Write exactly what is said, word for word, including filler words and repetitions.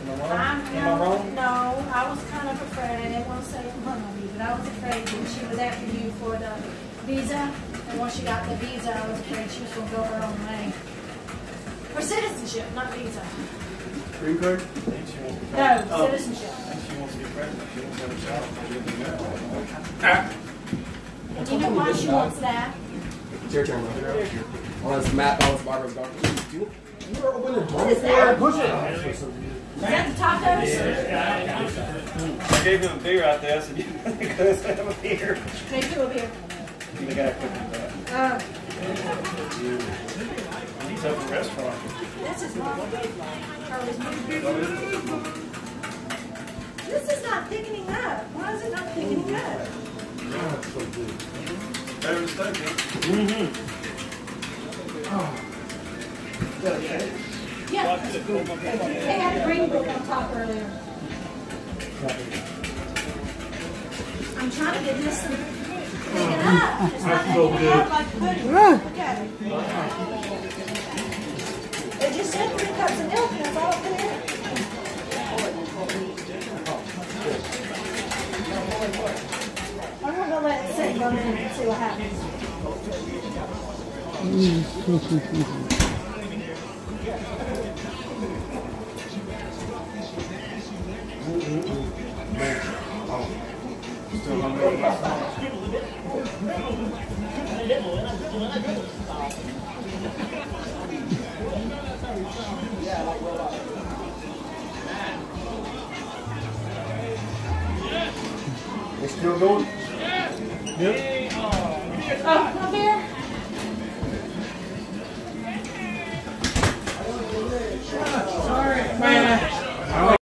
I'm, no, no, I was kind of afraid. I didn't want to say it in front of you, but I was afraid that she was after you for the visa. And once she got the visa, I was afraid she was going to go her own way. For citizenship, not visa. Green card? No, oh. Citizenship. She wants to be president. She wants to have a child. And you know why she wants that? It's your turn, bro. Well, it's Matt. That was Barbara's daughter. You were open the door. What is that? Push it. Is that the tacos? I gave him a beer out there. I said, you guys have a beer. Make you a beer. The guy couldn't do that. Uh, He's up at the restaurant. That's his mom. This is not thickening up. Why is it not thickening up? Yeah, it's so good. Better than steak, huh? Mm-hmm. Oh. Yeah. They had a green book on top earlier. I'm trying to get this to pick it up. It's not That's so picking it good. up like pudding. Look at it. They just said three cups of milk and that's all I put in it. I'm going to let it sit for a minute and see what happens. Still hungry. They still going? Yep. Oh, come here. Sorry, man.